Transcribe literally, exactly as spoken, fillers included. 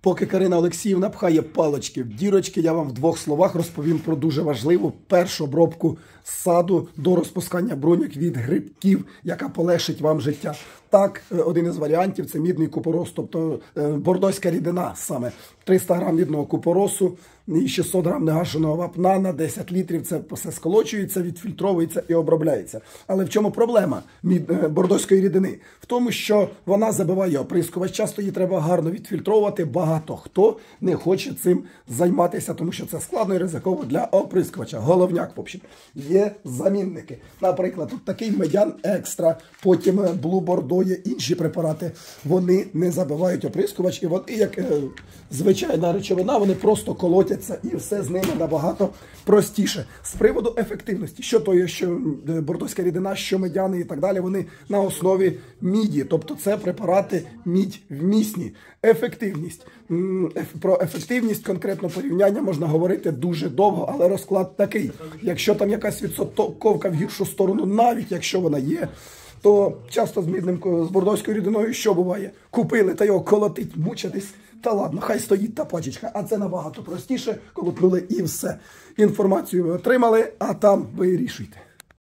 Поки Карина Олексіївна пхає палочки в дірочки, я вам в двох словах розповім про дуже важливу першу обробку саду до розпускання бруньок від грибків, яка полегшить вам життя. Так, один із варіантів – це мідний купорос, тобто бордоська рідина саме. триста грам мідного купоросу і шістсот грам негашеного вапна на десять літрів. Це все сколочується, відфільтровується і обробляється. Але в чому проблема бордоської рідини? В тому, що вона забиває оприскувач. Часто її треба гарно відфільтровувати. Багато хто не хоче цим займатися, тому що це складно і ризиково для оприскувача. Головняк, в общем. Є замінники. Наприклад, тут такий медян екстра, потім Blue Bordeaux, є інші препарати. Вони не забивають оприскувач, і вони, як е, звичайна речовина, вони просто колотяться, і все з ними набагато простіше. З приводу ефективності, що то є, що бордоська рідина, що медяни і так далі, вони на основі міді, тобто це препарати мідь-вмісні. Ефективність. Про ефективність конкретно порівняння можна говорити дуже довго, але розклад такий. Якщо там якась відсотковка в гіршу сторону, навіть якщо вона є, то часто з мідним, з бордоською рідиною що буває? Купили та його колотить, мучитись, та ладно, хай стоїть та пачечка. А це набагато простіше, колотнули і все. Інформацію ви отримали, а там вирішуйте.